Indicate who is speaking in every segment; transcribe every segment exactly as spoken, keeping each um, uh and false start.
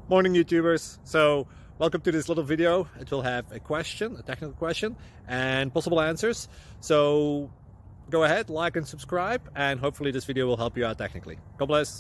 Speaker 1: Morning YouTubers. So welcome to this little video. It will have a question, a technical question, and possible answers. So go ahead, like and subscribe, and hopefully this video will help you out technically. God bless.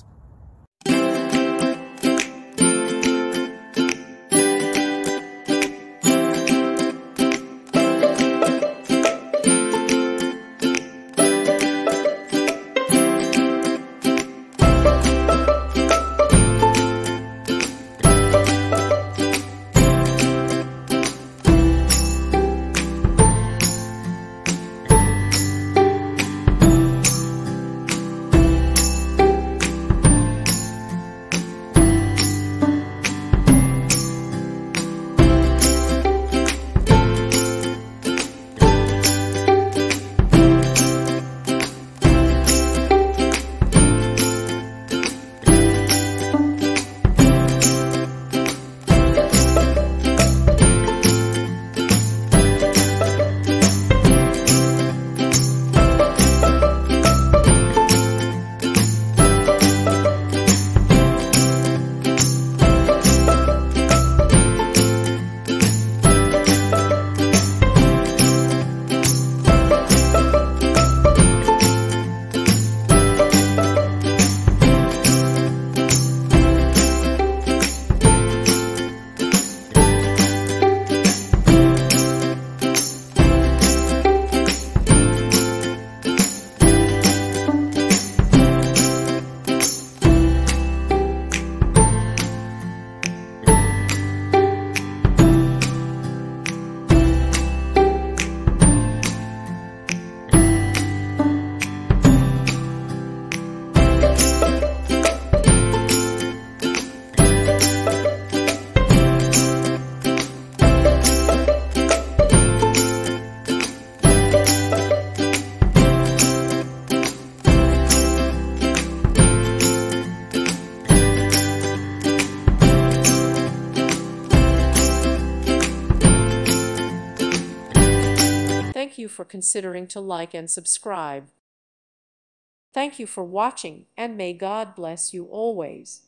Speaker 2: Thank you for considering to like and subscribe. Thank you for watching, and may God bless you always.